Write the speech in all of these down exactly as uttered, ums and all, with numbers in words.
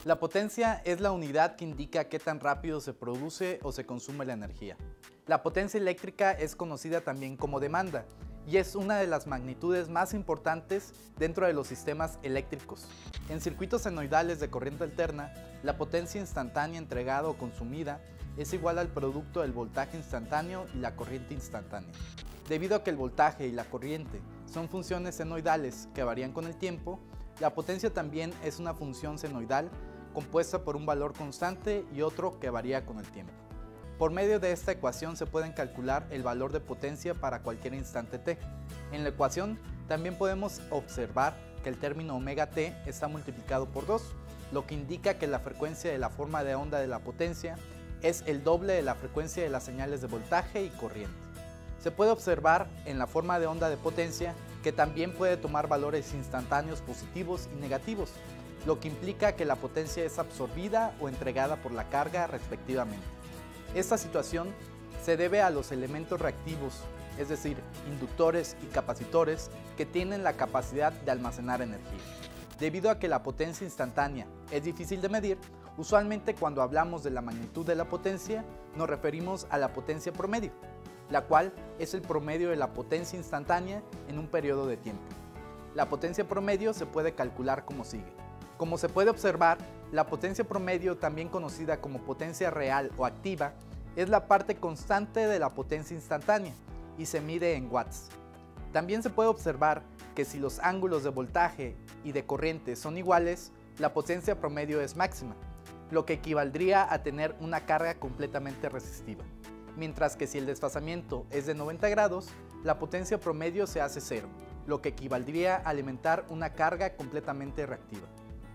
La potencia es la unidad que indica qué tan rápido se produce o se consume la energía. La potencia eléctrica es conocida también como demanda y es una de las magnitudes más importantes dentro de los sistemas eléctricos. En circuitos senoidales de corriente alterna, la potencia instantánea entregada o consumida es igual al producto del voltaje instantáneo y la corriente instantánea. Debido a que el voltaje y la corriente son funciones senoidales que varían con el tiempo, la potencia también es una función senoidal compuesta por un valor constante y otro que varía con el tiempo. Por medio de esta ecuación se pueden calcular el valor de potencia para cualquier instante t. En la ecuación también podemos observar que el término omega t está multiplicado por dos, lo que indica que la frecuencia de la forma de onda de la potencia es el doble de la frecuencia de las señales de voltaje y corriente. Se puede observar en la forma de onda de potencia que también puede tomar valores instantáneos positivos y negativos, lo que implica que la potencia es absorbida o entregada por la carga respectivamente. Esta situación se debe a los elementos reactivos, es decir, inductores y capacitores, que tienen la capacidad de almacenar energía. Debido a que la potencia instantánea es difícil de medir, usualmente cuando hablamos de la magnitud de la potencia, nos referimos a la potencia promedio, la cual es el promedio de la potencia instantánea en un periodo de tiempo. La potencia promedio se puede calcular como sigue. Como se puede observar, la potencia promedio, también conocida como potencia real o activa, es la parte constante de la potencia instantánea y se mide en watts. También se puede observar que si los ángulos de voltaje y de corriente son iguales, la potencia promedio es máxima, lo que equivaldría a tener una carga completamente resistiva. Mientras que si el desfasamiento es de noventa grados, la potencia promedio se hace cero, lo que equivaldría a alimentar una carga completamente reactiva.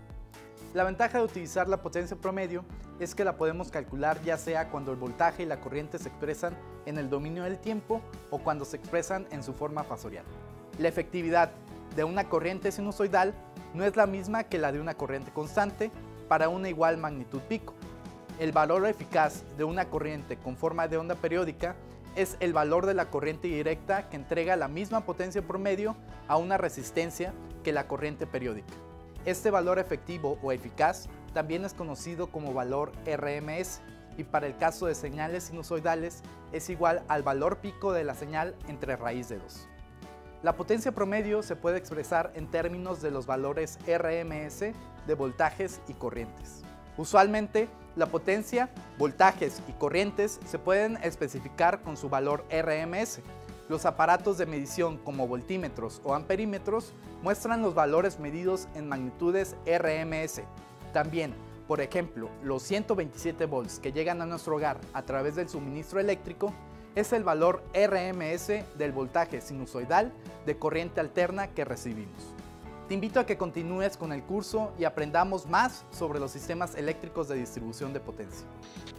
La ventaja de utilizar la potencia promedio es que la podemos calcular ya sea cuando el voltaje y la corriente se expresan en el dominio del tiempo o cuando se expresan en su forma fasorial. La efectividad de una corriente sinusoidal no es la misma que la de una corriente constante para una igual magnitud pico. El valor eficaz de una corriente con forma de onda periódica es el valor de la corriente directa que entrega la misma potencia promedio a una resistencia que la corriente periódica. Este valor efectivo o eficaz también es conocido como valor R M S y para el caso de señales sinusoidales es igual al valor pico de la señal entre raíz de dos. La potencia promedio se puede expresar en términos de los valores R M S de voltajes y corrientes. Usualmente, la potencia, voltajes y corrientes se pueden especificar con su valor R M S. Los aparatos de medición como voltímetros o amperímetros muestran los valores medidos en magnitudes R M S. También, por ejemplo, los ciento veintisiete volts que llegan a nuestro hogar a través del suministro eléctrico es el valor R M S del voltaje sinusoidal de corriente alterna que recibimos. Te invito a que continúes con el curso y aprendamos más sobre los sistemas eléctricos de distribución de potencia.